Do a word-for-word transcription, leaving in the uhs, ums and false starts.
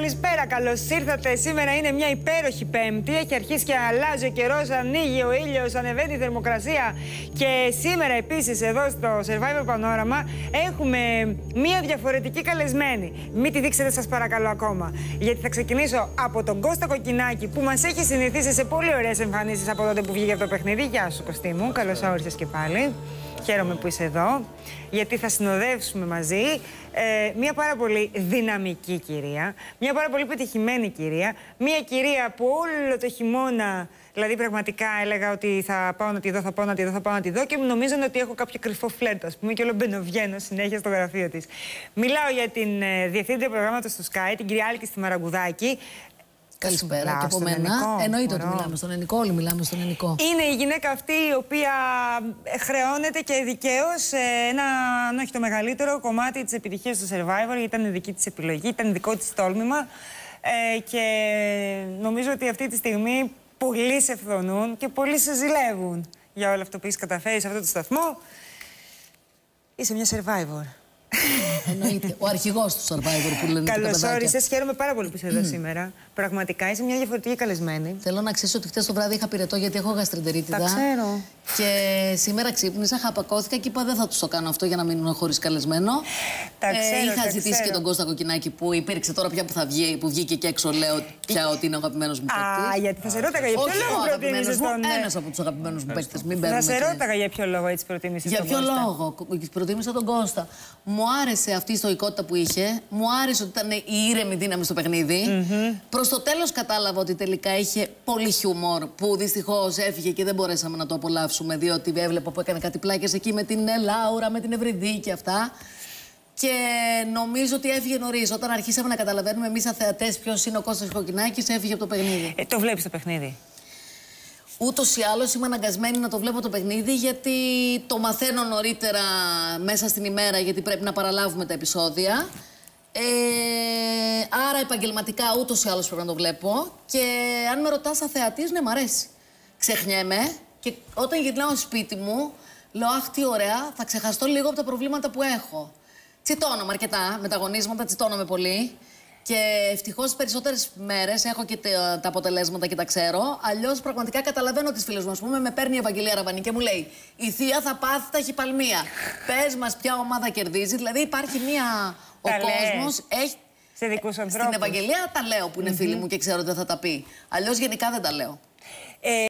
καλησπέρα. Καλώς ήρθατε. Σήμερα είναι μια υπέροχη Πέμπτη. Έχει αρχίσει και αλλάζει ο καιρός, ανοίγει ο ήλιος, ανεβαίνει η θερμοκρασία. Και σήμερα επίσης εδώ στο Survivor Panorama έχουμε μια διαφορετική καλεσμένη. Μην τη δείξετε, σας παρακαλώ, ακόμα. Γιατί θα ξεκινήσω από τον Κώστα Κοκκινάκη, που μας έχει συνηθίσει σε πολύ ωραίες εμφανίσεις από τότε που βγήκε από το παιχνίδι. Γεια σου, Κωστή μου. Καλώς όρισες και πάλι. Χαίρομαι που είσαι εδώ, γιατί θα συνοδεύσουμε μαζί ε, μια πάρα πολύ δυναμική κυρία, μια πάρα πολύ πετυχημένη κυρία, μια κυρία που όλο το χειμώνα, δηλαδή πραγματικά έλεγα ότι θα πάω να τη δω, θα πάω να τη δω, θα πάω να τη δω και νομίζω ότι έχω κάποιο κρυφό φλερτ, ας πούμε, και όλο μπαινοβγαίνω συνέχεια στο γραφείο της. Μιλάω για την ε, διευθύντρια προγράμματος του Sky, την κυρία Άλκη Μαραγκουδάκη. Καλησπέρα και από μένα. Εννοείται ότι μιλάμε στον ελληνικό, όλοι μιλάμε στον ελληνικό. Είναι η γυναίκα αυτή η οποία χρεώνεται και δικαίως ένα, αν όχι το μεγαλύτερο κομμάτι της επιτυχίας του Survivor. Ήταν δική της επιλογή, ήταν δικό της τόλμημα ε, και νομίζω ότι αυτή τη στιγμή πολλοί σε φθονούν και πολλοί σε ζηλεύουν για όλο αυτό που έχεις καταφέρει σε αυτό το σταθμό. Είσαι μια Survivor. Εννοείται. Ο αρχηγός του Survivor που λένε. Καλώς όρισες. Χαίρομαι πάρα πολύ που είσαι εδώ σήμερα. Πραγματικά είσαι μια διαφορετική καλεσμένη. Θέλω να ξέρεις ότι χτες το βράδυ είχα πυρετό γιατί έχω γαστρεντερίτιδα. Τα ξέρω. Και σήμερα ξύπνησα, χαπακώθηκα και είπα δεν θα του το κάνω αυτό για να μείνουν χωρίς καλεσμένο. Τα ξέρω. Ε, είχα τα ζητήσει ξέρω. και τον Κώστα Κοκκινάκη που υπήρξε τώρα πια που θα βγει, που βγήκε και έξω. Λέω πια ότι είναι ο αγαπημένος μου παίκτης. Α, γιατί θα σε ρώταγα για ποιο λόγο προτίμησες τον. Ένας από τους αγαπημένους μου παίκτες. Θα σε ρώταγα για ποιο λόγο έτσι προτίμησες τον. Για ποιο λόγο προτίμησα τον Κώστα. Μου άρεσε αυτή η στοικότητα που είχε. Μου άρεσε ότι ήταν η ήρεμη δύναμη στο παιχνίδι. Mm-hmm. Προς το τέλος κατάλαβα ότι τελικά είχε πολύ χιούμορ που δυστυχώς έφυγε και δεν μπορέσαμε να το απολαύσουμε, διότι έβλεπα που έκανε κάτι πλάκες εκεί με την Λάουρα, με την Ευρυδίκη και αυτά. Και νομίζω ότι έφυγε νωρίς. Όταν αρχίσαμε να καταλαβαίνουμε εμείς σαν θεατές ποιος είναι ο Κώστας Κοκκινάκης, έφυγε από το παιχνίδι. Ε, το βλέπεις το παιχνίδι? Ούτως ή άλλως είμαι αναγκασμένη να το βλέπω το παιχνίδι, γιατί το μαθαίνω νωρίτερα μέσα στην ημέρα, γιατί πρέπει να παραλάβουμε τα επεισόδια. Ε, άρα επαγγελματικά ούτως ή άλλως πρέπει να το βλέπω. Και αν με ρωτάς σαν θεατής, ναι, μ' αρέσει. Ξεχνιέμαι και όταν γυρνάω σπίτι μου, λέω αχ τι ωραία, θα ξεχαστώ λίγο από τα προβλήματα που έχω. Τσιτώνομαι αρκετά, με τα αγωνίσματα τσιτώνομαι πολύ. Και ευτυχώς τις περισσότερες μέρες έχω και τα αποτελέσματα και τα ξέρω. Αλλιώς πραγματικά καταλαβαίνω τις φίλες μου. Ας πούμε, με παίρνει η Ευαγγελία Ραβανή και μου λέει: η θεία θα πάθει ταχυπαλμία. Πες μας ποια ομάδα κερδίζει. Δηλαδή υπάρχει μία. Ο κόσμος έχει. Σε δικούς ανθρώπους. Στην Ευαγγελία τα λέω που είναι mm-hmm. φίλοι μου και ξέρω ότι δεν θα τα πει. Αλλιώς γενικά δεν τα λέω. Ε...